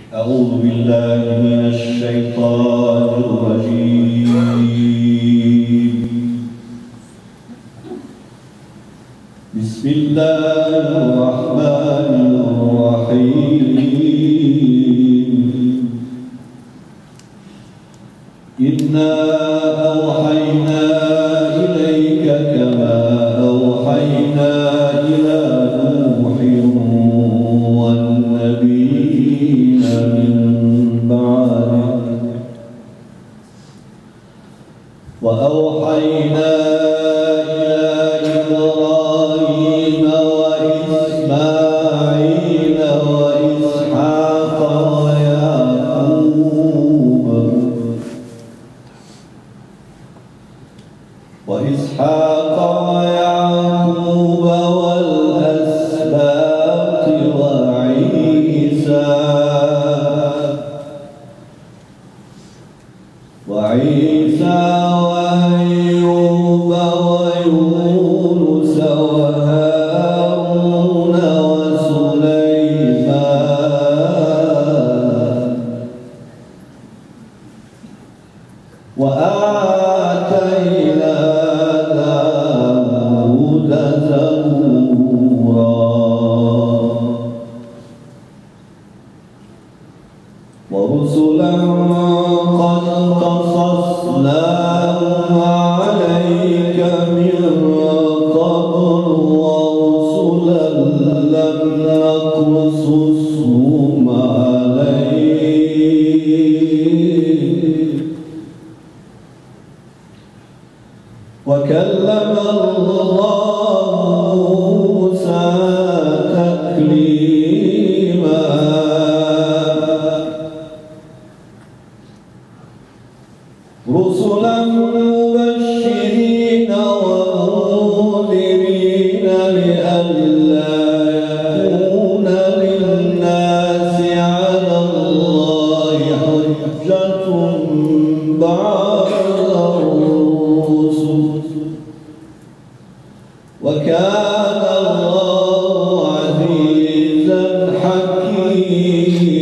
أعوذ بالله من الشيطان الرجيم. بسم الله الرحمن الرحيم. إنا أوحينا إليك كما أوحينا إلى نوح والنبيين من بعده وأوحينا إلى إبراهيم وإسماعيل وإسحاق ويعقوب والأسباط وعيسى وأيوب ويونس وهارون وسليمان وآتينا داود زبورا ورسلا قد قصصناهم عليك من قبل ورسلا لم نقصصهم عليك وكلم الله موسى تكليما رسلا مبشرين ومنذرين لئلا يكون للناس على الله حجة بعد الرسل وكان الله عزيزا حكيما.